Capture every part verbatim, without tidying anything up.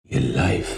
ये life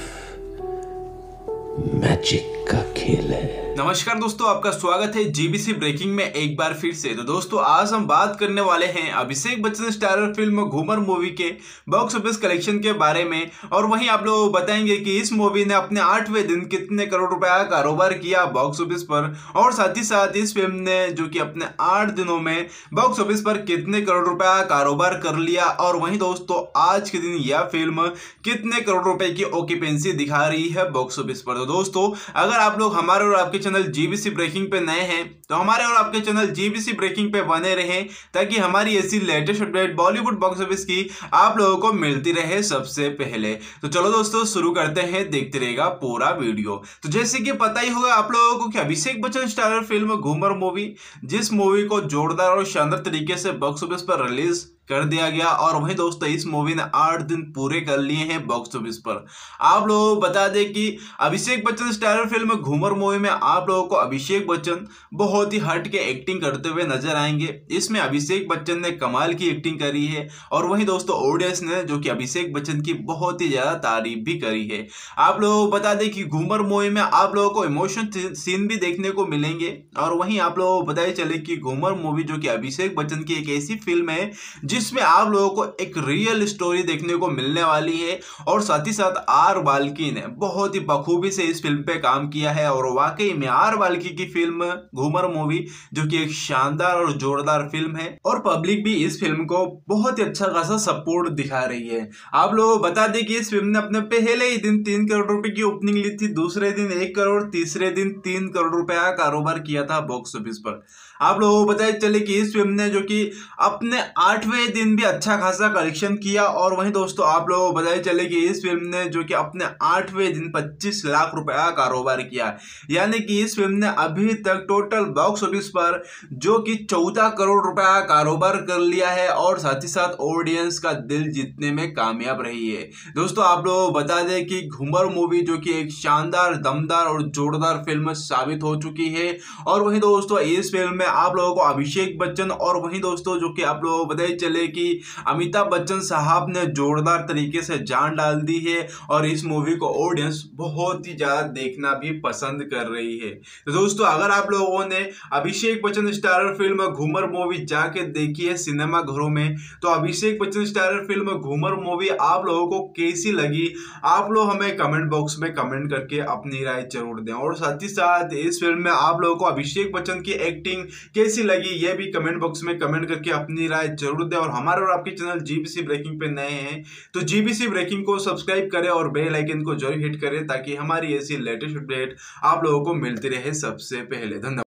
magic का खेल है। नमस्कार दोस्तों, आपका स्वागत है जीबीसी ब्रेकिंग में एक बार फिर से। तो दोस्तों, आज हम बात करने वाले हैं Abhishek Bachchan starrer film Ghoomer movie के बॉक्स ऑफिस कलेक्शन के बारे में, और वहीं आप लोगों को बताएंगे कि इस मूवी ने अपने आठवें दिन कितने करोड़ रुपए का कारोबार किया बॉक्स ऑफिस पर, और साथ ही साथ इस फिल्म ने जो कि अपने आठ दिनों में बॉक्स ऑफिस पर कितने करोड़ रुपए का कारोबार कर लिया, और वहीं दोस्तों आज के दिन यह फिल्म कितने करोड़ रुपए की ऑक्यूपेंसी दिखा रही है बॉक्स ऑफिस पर। तो दोस्तों, अगर आप लोग हमारे और आपके चैनल जीबीसी ब्रेकिंग पे नए हैं तो हमारे और आपके चैनल जीबीसी ब्रेकिंग पे बने रहें, ताकि हमारी ऐसी latest update Bollywood box office की आप लोगों को मिलती रहे सबसे पहले। तो चलो दोस्तों, शुरू करते हैं, देखते रहेगा पूरा वीडियो। तो जैसे कि पता ही होगा आप लोगों को कि Abhishek Bachchan starrer film Ghoomer movie, जिस मूवी को जोरदार और शानदार तरीके से बॉक्स ऑफिस पर रिलीज कर दिया गया, और वहीं दोस्तों इस मूवी ने आठ दिन पूरे कर लिए हैं बॉक्स ऑफिस पर। आप लोगों को बता दें कि Abhishek Bachchan starrer film Ghoomer movie में आप लोगों को अभिषेक बच्चन बहुत ही हट के एक्टिंग करते हुए नजर आएंगे। इसमें अभिषेक बच्चन ने कमाल की एक्टिंग करी है, और वहीं दोस्तों ऑडियंस ने जो कि अभिषेक बच्चन की बहुत ही ज्यादा तारीफ भी करी है। आप लोगों को बता दें कि घूमर मूवी में आप लोगों को इमोशनल सीन भी देखने को मिलेंगे, और वहीं आप लोगों को बताया चले कि घूमर मूवी जो कि अभिषेक बच्चन की एक ऐसी फिल्म है जिसमें आप लोगों को एक रियल स्टोरी देखने को मिलने वाली है, और साथ ही साथ आर बाल्की ने बहुत ही बखूबी से इस फिल्म पे काम किया है। और वाकई में आर बाल्की की फिल्म घूमर मूवी जो कि एक शानदार और जोरदार फिल्म है, और पब्लिक भी इस फिल्म को बहुत ही अच्छा खासा सपोर्ट दिखा रही है। आप लोगों को बता दें कि इस फिल्म ने अपने पहले ही दिन तीन करोड़ रुपए की ओपनिंग ली थी, दूसरे दिन एक करोड़, तीसरे दिन तीन करोड़ रुपए का कारोबार किया था बॉक्स ऑफिस पर। आप लोगों को बताया चले कि इस फिल्म ने जो कि अपने आठवें दिन भी अच्छा खासा कलेक्शन किया, और वहीं दोस्तों आप लोगों को बताया चले कि इस फिल्म ने जो कि अपने आठवें दिन पच्चीस लाख रुपए का कारोबार किया। यानी कि इस फिल्म ने अभी तक टोटल बॉक्स ऑफिस पर जो कि चौदह करोड़ रुपए का कारोबार कर लिया है, और साथ ही साथ ऑडियंस का दिल जीतने में कामयाब रही है। दोस्तों आप लोगों को बता दें कि घूमर मूवी जो कि एक शानदार, दमदार और जोरदार फिल्म साबित हो चुकी है, और वहीं दोस्तों इस फिल्म में आप लोगों को अभिषेक बच्चन, और वहीं दोस्तों जो कि आप लोगों को बताया चले कि अमिताभ बच्चन साहब ने जोरदार तरीके से जान डाल दी है, और इस मूवी को ऑडियंस बहुत ही ज्यादा देखना भी पसंद कर रही है। तो दोस्तों, अगर आप लोगों ने Abhishek Bachchan starrer film Ghoomer movie जाके देखी है सिनेमा घरों में, तो Abhishek Bachchan starrer film Ghoomer movie आप लोगों को कैसी लगी, आप लोग हमें कमेंट बॉक्स में कमेंट करके अपनी राय जरूर दें। और साथ ही साथ इस फिल्म में आप लोगों को अभिषेक बच्चन की एक्टिंग कैसी लगी, यह भी कमेंट बॉक्स में कमेंट करके अपनी राय जरूर दें। और हमारे और आपके चैनल जीबीसी ब्रेकिंग पे नए हैं तो जीबीसी ब्रेकिंग को सब्सक्राइब करें और बेल आइकन को जरूर हिट करें, ताकि हमारी ऐसी लेटेस्ट अपडेट आप लोगों को मिलती रहे सबसे पहले। धन्यवाद।